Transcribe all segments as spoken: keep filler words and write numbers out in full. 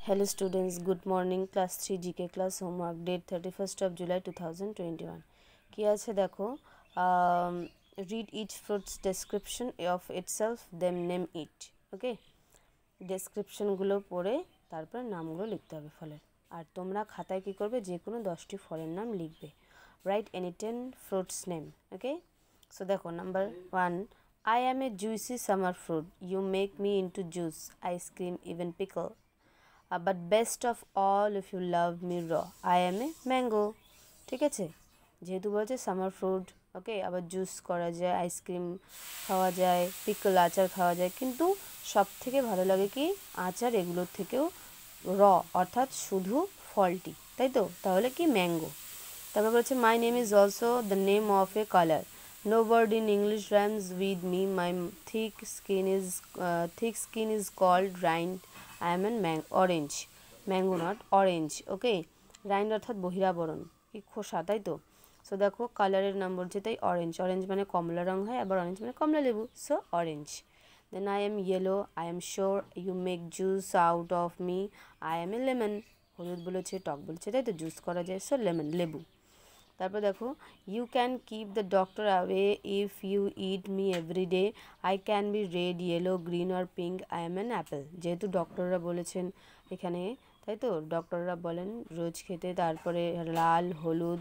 Hello students, good morning. Class three G K class homework date thirty-first of July two thousand twenty-one. কি আছে দেখো, read each fruit's description of itself, then name it. Okay, ডেসক্রিপশনগুলো পড়ে তারপর নামগুলো লিখতে হবে ফলের। আর তোমরা খাতায় কি করবে, যে কোনো দশটি ফলের নাম লিখবে। Write any ten fruits name. Okay, so দেখো number one, I am a juicy summer fruit. You make me into juice, ice cream, even pickle. Uh, but best of all, if you love me raw, I am a mango. ঠিক আছে, যেহেতু বলছে summer fruit, ওকে, আবার juice করা যায়, ice cream খাওয়া যায়, pickle আচার খাওয়া যায়, কিন্তু সব থেকে ভালো লাগে কি আচার এগুলোর থেকেও র অর্থাৎ শুধু ফলটি, তাই তো, তাহলে কি ম্যাঙ্গো। তারপর বলছে my name is also the name of a colour, no word in English rhymes with me, my thick skin is thick skin is called rind, I am an mang orange, mango not orange. Okay, rind অর্থাৎ বহিরাবরণ, কি খোসা, তাই তো। So দেখো কালারের নাম বলছে তাই অরেঞ্জ, অরেঞ্জ মানে কমলা রঙ হয়, আবার অরেঞ্জ মানে কমলা লেবু, so orange. Then I am yellow, I am sure you make juice out of me, I am a lemon, হলুদ বলেছে টক বলেছে, তাই তো জুস করা যায়, সো লেমন লেবু। তারপর দেখো you can keep the doctor away if you eat me every day, I can be red yellow green or pink, I am an apple. যেহেতু ডক্টররা বলেছেন এখানে, তাই তো, ডক্টররা বলেন রোজ খেতে, তারপরে লাল, হলুদ,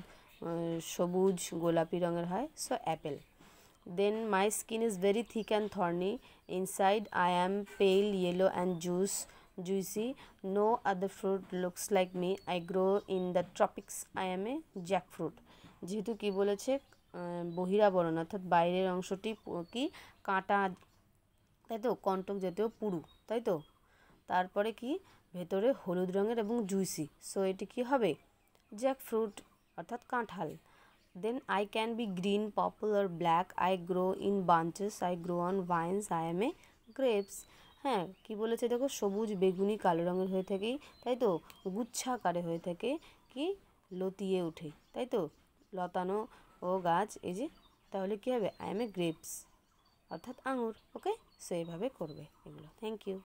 সবুজ, গোলাপি রঙের হয়, so apple. Then my skin is very thick and thorny, inside I am pale yellow and juice juicy, no other fruit looks like me, I grow in the tropics, I am a jackfruit. যেহেতু কি বলেছে বহিরাবরণ অর্থাৎ বাইরের অংশটি কি কাঁটা, তাই তো, কণ্টক জাতীয় পুরু, তাই তো, তারপরে কি ভেতরে হলুদ রঙের এবং জুইসি, সো এটি কি হবে জ্যাকফ্রুট অর্থাৎ কাঁঠাল। Then I can be green, purple আর black, I grow in bunches, I grow on vines, I am a grapes. হ্যাঁ, কি বলেছে দেখো, সবুজ, বেগুনি, কালো রঙের হয়ে থাকেই, তাই তো, গুচ্ছাকারে হয়ে থাকে, কি লতিয়ে উঠে, তাই তো, লতানো ও গাছ, এই যে, তাহলে কী হবে আই এম এ গ্রেপস অর্থাৎ আঙুর। ওকে, সো এইভাবে করবে এগুলো। Thank you.